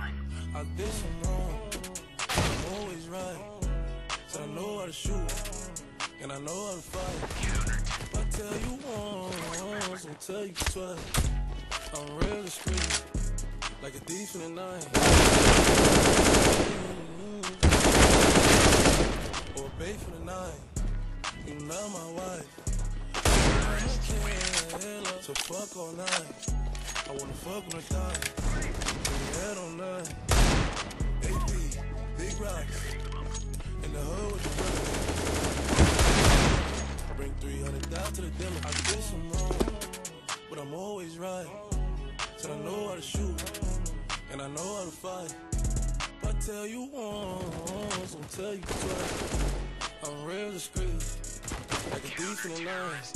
I did some wrong, I'm always right. So I know how to shoot, and I know how to fight. If I tell you once, I'll tell you twice. I'm real discreet, like a thief in the night. Or a babe for the night. You not my wife. I can't, so fuck all night. I wanna fuck when I die. Put your head on nine. AP, big rocks. In the hood with the brother. Bring 300 down to the demo. I did some wrong, but I'm always right. Said I know how to shoot, and I know how to fight. If I tell you once, I'll tell you twice. I'm real discreet, like a thief in the night.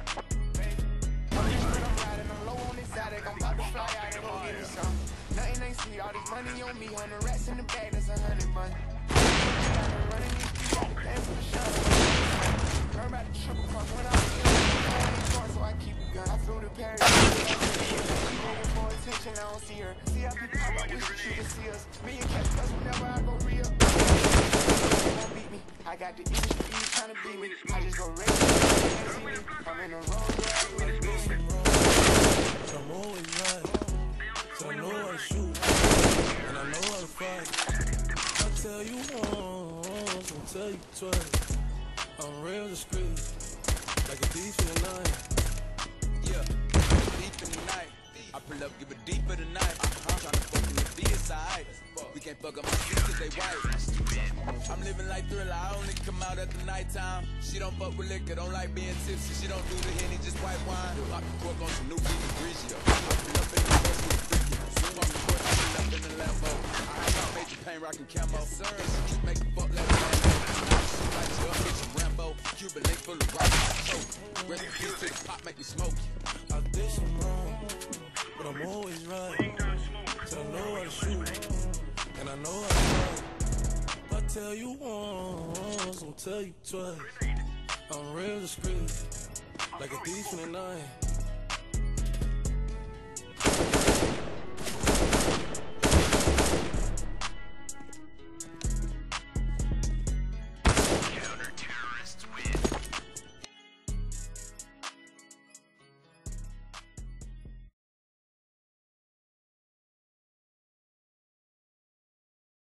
Nothing ain't sweet, all this money on me, 100 rats in the bag, that's 100 money. Running these streets, paying for the shot. Learn about the triple cross when I was young, so I keep a gun. I flew to Paris, begging for attention, I don't see her. See how people talk about, wish you could see us. Me and catch us whenever I go real. They won't beat me, I got the industry trying to beat me. I just go race, I'm in the road, I'm always right, so I know how to shoot, and I know how to fight. I tell you once, I'll tell you twice. I'm real discreet, like a thief in the night. Yeah, deep in the night. I pull up, give it deeper tonight. Tryna fuck in the BSI. We can't fuck up my shit cause they white. I'm living like Thriller, I only come out at the nighttime. She don't fuck with liquor, don't like being tipsy. She don't do the Henny, just white wine. Pop the cork on some new Viva Grigio. I pull up in the bus with a freaky. Swing off the court, I pull up in the Lambo. I got Major Payne rockin' camo. Sir, she make the fuck like that. She like you up, get your Rambo. Cuban link full of rock. Rest in peace to the pop, make me smoke. I did some wrong, but I'm always right. So I know how to shoot, and I know how to fight. If I tell you once, I'll tell you twice. I'm real discreet, like a thief in the night.